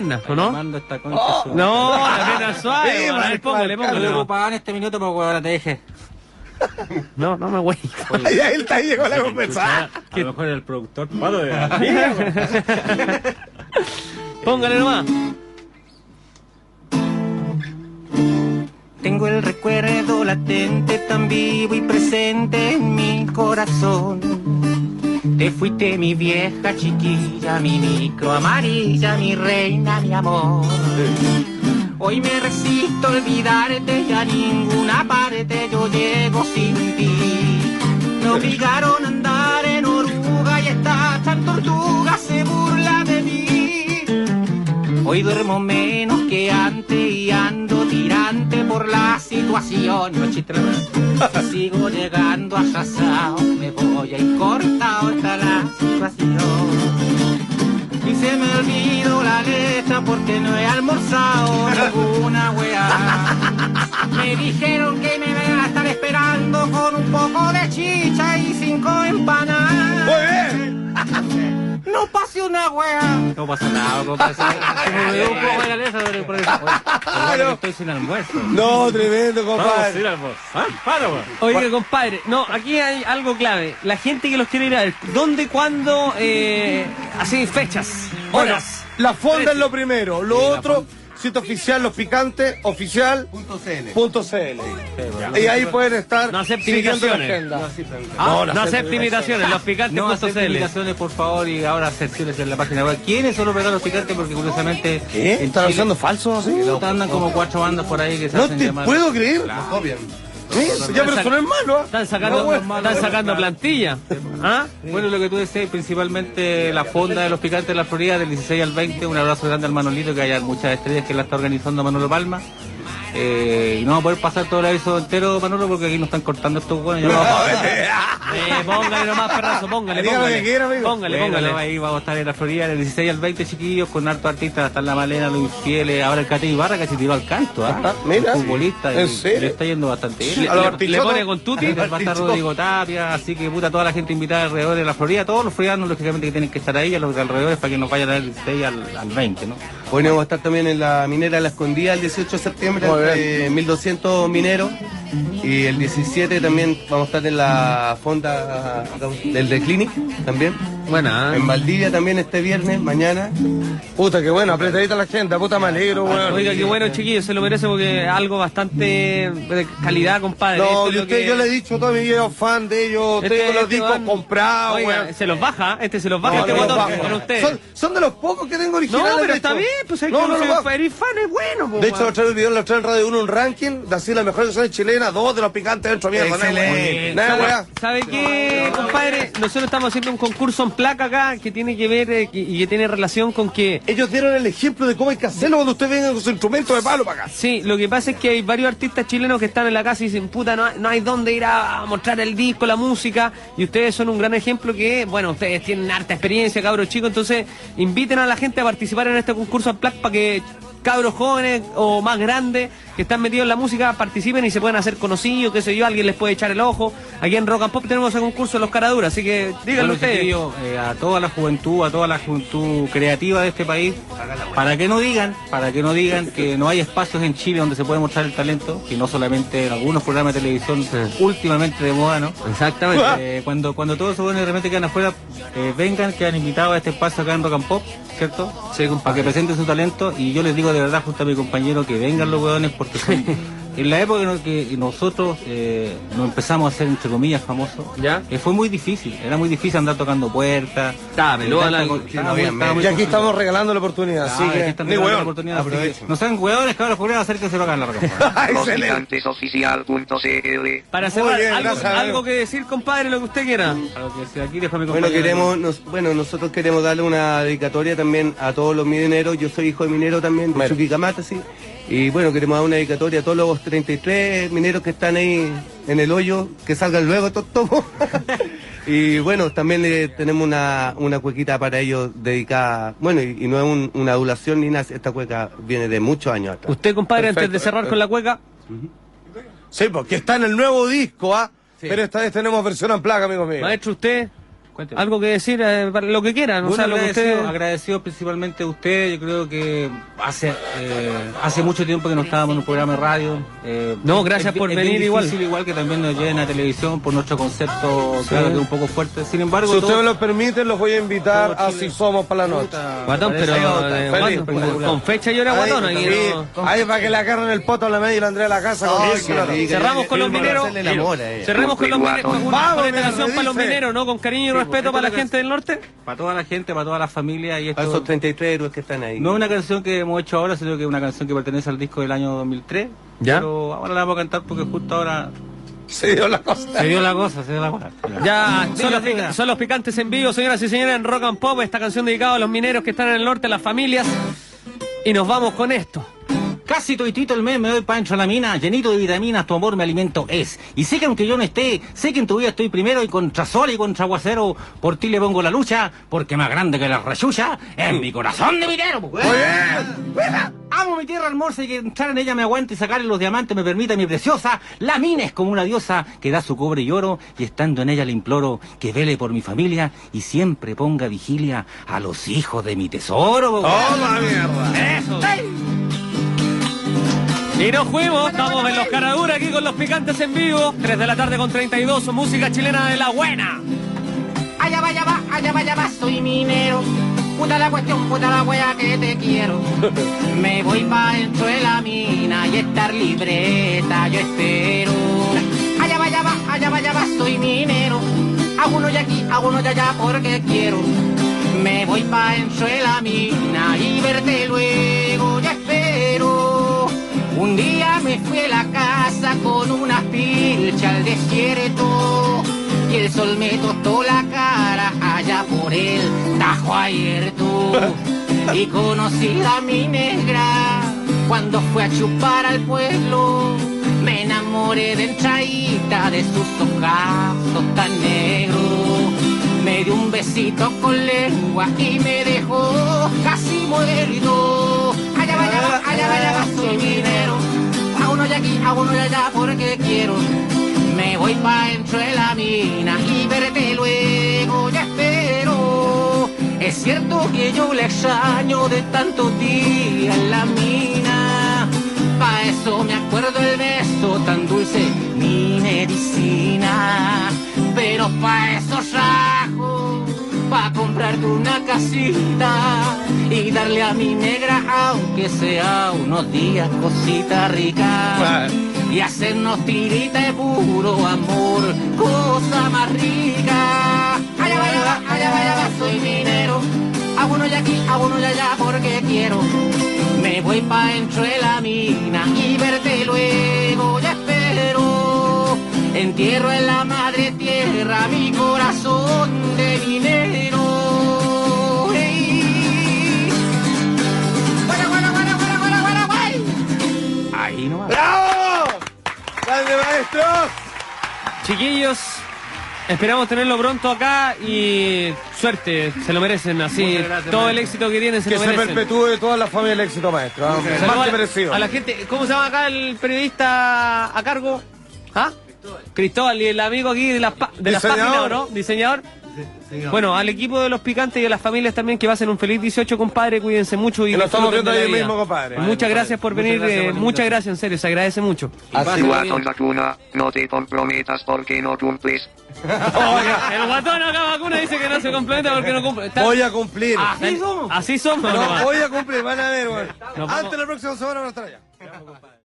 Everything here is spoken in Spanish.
¿o no? Mando esta concha su- No, la pierna suave. Sí, A ver, póngale, Me póngale. preocupaba en este minuto porque ahora te deje. No, no me güey. Y ahí está, ahí llegó la conversación. A lo mejor el productor Pato de... Póngale nomás. Tengo el recuerdo latente tan vivo y presente en mi corazón. Te fuiste mi vieja chiquilla, mi micro amarilla, mi reina, mi amor. Hoy me resisto a olvidarte y a ninguna parte yo llego sin ti. Me obligaron a andar en oruga y esta tan tortuga se burla de mí. Hoy duermo menos que antes y ando tirante por la situación. No chiste, la verdad. Si sigo llegando atrasado, me voy a ir cortado hasta la situación. Y se me olvidó la letra porque no he almorzado ninguna weá. Me dijeron que me iban a estar esperando con un poco de chicha y 5 empanadas. Muy bien. No pase una wea. No pasa nada, no pasa nada. Se me olvidó un poco de la letra, pero por eso. No. Estoy sin almuerzo. No, tremendo, compadre. sin almuerzo. ¿Ah? Para, wea. Oiga, compadre, no, aquí hay algo clave. La gente que los quiere ir a ver, ¿dónde, cuándo, así fechas, Bueno, horas? la fonda es lo primero. Lo Sí, la otro, sitio oficial, Los Picantes, oficial.cl. Y ahí pueden estar No acepte siguiendo la imitaciones. agenda. No acepte imitaciones, los No picantes.cl. acepten invitaciones, por favor, y ahora secciones en la página web. ¿Quiénes son los regalos picantes? Porque curiosamente... ¿Qué? en ¿Están Chile usando falsos así? Andan como 4 bandas por ahí que se No hacen te llamar... puedo creer. Ya, pero eso no es malo, ¿ah? Están sacando plantilla. ¿Ah? Bueno, lo que tú decías, principalmente la fonda de los picantes de la Florida, del 16 al 20. Un abrazo grande al Manolito, que hay muchas estrellas que la está organizando Manolo Palma. Y no vamos a poder pasar todo el aviso entero, Manolo, porque aquí nos están cortando estos buenos. Póngale nomás, perrazo, póngale, Diga lo que quiera, amigo. póngale, Bueno, póngale. ahí vamos a estar en la Florida del 16 al 20, chiquillos, con hartos artistas, hasta la Malena, Luis Fieles, ahora el Cate Ibarra que se tiró al canto, ¿ah? Mira. Un futbolista, ¿En y serio? le está yendo bastante bien. A los Le artichotos. pone con tuti. Va a estar Rodrigo Tapia, así que puta, toda la gente invitada alrededor de la Florida, todos los floridanos lógicamente que tienen que estar ahí, a los de alrededores para que nos vayan del 16 al 20, ¿no? Bueno, vamos a estar también en la minera de La Escondida el 18 de septiembre, Muy entre 1200 mineros. Y el 17 también vamos a estar en la fonda del The Clinic también. Buena, En Valdivia también este viernes, mañana. Puta, qué bueno, apretadita la agenda, puta, me alegro, weón. Oiga, qué bueno, chiquillos, se lo merece porque algo bastante de calidad, compadre. No, Esto es y lo usted, que- yo le he dicho a todos mis videos fan de ellos, tengo los discos van- comprados, Oiga, weón. se los baja, se los baja No, este no los botón bajo. con usted. Son de los pocos que tengo originales. No, pero de está hecho. bien, pues hay No, que no, no, ser eres fan, es bueno. Po, de hecho, weón. lo trae el video, lo trae en Radio 1 un ranking de así las mejores canciones chilenas, 2 de los picantes dentro, mierda. Excelente. Nada, weá. ¿Sabe qué, compadre? Nosotros estamos haciendo un concurso en placa acá que tiene que ver y que tiene relación con que... Ellos dieron el ejemplo de cómo hay que hacerlo cuando usted venga con su instrumento de palo para acá. Sí, lo que pasa es que hay varios artistas chilenos que están en la casa y dicen, puta, no hay dónde ir a mostrar el disco, la música, y ustedes son un gran ejemplo que, bueno, ustedes tienen harta experiencia, cabros chicos, entonces inviten a la gente a participar en este concurso en placa para que cabros jóvenes o más grandes que están metidos en la música participen y se puedan hacer conocidos, qué sé yo, alguien les puede echar el ojo. Aquí en Rock and Pop tenemos ese concurso de los caraduras, así que díganlo Bueno, ustedes. chiquillos, a toda la juventud creativa de este país, para que no digan que no hay espacios en Chile donde se puede mostrar el talento, y no solamente en algunos programas de televisión últimamente de moda, ¿no? Exactamente. Cuando todos esos buenos de repente quedan afuera, vengan, quedan invitados a este espacio acá en Rock and Pop, ¿cierto? Sí, Para que presenten su talento, y yo les digo de verdad junto a mi compañero que vengan los hueones porque son... En la época en que nosotros nos empezamos a hacer, entre comillas, famosos, ¿Ya? fue muy difícil, era muy difícil andar tocando puertas. Estaba peluda la- Y aquí estamos regalando la oportunidad, así que ni weón. No sean hueones, cabros, por acérquense para acá en la Roca. Excelente. LospicantesOficial.cl. Para Muy cerrar, bien, algo, gracias, amigo. algo que decir, compadre, lo que usted quiera. Aquí dejo a mi Bueno, compañero. nosotros queremos darle una dedicatoria también a todos los mineros. Yo soy hijo de minero también, de Chuquicamata, sí. Y bueno, queremos dar una dedicatoria a todos los 33 mineros que están ahí en el hoyo, que salgan luego estos tomos. Y bueno, también tenemos una cuequita para ellos dedicada, bueno, y no es una adulación ni nada, esta cueca viene de muchos años atrás. Usted, compadre, antes Perfecto, de cerrar con la cueca, Sí, porque está en el nuevo disco, ¿ah? Sí. Pero esta vez tenemos versión en placa, amigo mío. maestro, usted, Cuénteme. algo que decir, para lo que quieran, o Bueno, sea, lo que usted... agradecido principalmente a usted. Yo creo que hace mucho tiempo que no estábamos en un programa de radio. No, gracias por venir bien igual. difícil, igual que también nos lleven a televisión por nuestro concepto, claro que es un poco fuerte. Sin embargo, Si ustedes me lo permiten, los voy a invitar todo a Chile- Si Somos para la noche. Guatón, pero Feliz, guatón, con fecha yo era guatón. Aquí no- Ahí para que le agarren el poto a la media y la Andrea a la casa con Ay, eso, qué claro. rico. Cerramos con los Yo quiero mineros. hacerle el amor a ella. Cerremos con los mineros. Vamos, Con esta mira, canción para los redice. mineros, ¿no? Con cariño y Sí, respeto pues, para la esta gente del norte. Para toda la gente, para toda la familia. Y A esto esos 33 héroes que están ahí. no es una canción que hemos hecho ahora, sino que es una canción que pertenece al disco del año 2003. ¿Ya? Pero ahora la vamos a cantar porque justo ahora Se dio la cosa. se dio la cosa, se dio la cosa. Ya, Diga. son los picantes en vivo, señoras y señores, en Rock and Pop, esta canción dedicada a los mineros que están en el norte, a las familias. Y nos vamos con esto. Casi toitito el mes me doy pancho a la mina, llenito de vitaminas, tu amor mi alimento es. Y sé que aunque yo no esté, sé que en tu vida estoy primero y contra sol y contra aguacero, por ti le pongo la lucha, porque más grande que la rachucha es mi corazón de minero. Pues. Amo mi tierra hermosa y que entrar en ella me aguante y sacarle los diamantes me permita mi preciosa. La mina es como una diosa que da su cobre y oro y estando en ella le imploro que vele por mi familia y siempre ponga vigilia a los hijos de mi tesoro. ¡Toma, mierda! Eso. Y nos fuimos, estamos en los Caraduras aquí con los picantes en vivo. 3 de la tarde con 32, música chilena de la buena. Allá va, soy minero. Puta la cuestión, puta la wea que te quiero. Me voy pa' dentro de la mina y estar libreta, yo espero. Allá va, soy minero. Hago uno de aquí, hago uno de allá porque quiero. Me voy pa' dentro de la mina y verte luego, yo espero. Un día me fui a la casa con unas pilchas al desierto y el sol me tostó la cara allá por el Tajo abierto. Y conocí a mi negra cuando fue a chupar al pueblo. Me enamoré de entradita de sus ojazos tan negros. Me dio un besito con lengua y me dejó casi muerto. Allá va, soy minero. A uno de aquí, a uno de allá porque quiero. Me voy pa' dentro de la mina y verte luego, ya espero. Es cierto que yo le extraño de tantos días en la mina. Pa' eso me acuerdo el beso tan dulce, mi medicina. Pero pa' eso rajo, pa' comprarte una casita y darle a mi negra, aunque sea unos días, cosita rica. Y hacernos tirita de puro amor, cosa más rica. Allá va, soy minero. Hago uno de aquí, hago uno de allá porque quiero. Me voy pa' dentro de la mina y verte luego, ya espero. Entierro en la madre tierra mi corazón de minero. Hey. Guay. Ahí nomás. ¡Bravo! ¡Grande, maestro! Chiquillos, esperamos tenerlo pronto acá y suerte, se lo merecen así. Muchas gracias, todo el maestro. éxito que tienen se Que lo se merecen. perpetúe toda la familia del éxito, maestro. ¿Ah? Saludos Más a que la- merecido. a la gente, ¿cómo se llama acá el periodista a cargo? ¿Ah? Cristóbal, y el amigo aquí de las Diseñador. páginas, ¿no? Diseñador. Bueno, al equipo de los picantes y a las familias también que pasen un feliz 18, compadre, cuídense mucho y Que lo estamos disfruten viendo de la ahí vida. mismo, compadre. Muchas gracias por Muchas venir, gracias por la muchas invitación. gracias, en serio, se agradece mucho. Así. Guatón vacuna, no te comprometas porque no cumples. Oiga, el guatón acá vacuna dice que no se complementa porque no cumple. Está- Voy a cumplir. Así somos. Así somos. No, nomás. voy a cumplir, van a ver, güey. Nos vamos. Antes de la próxima semana van a estar allá.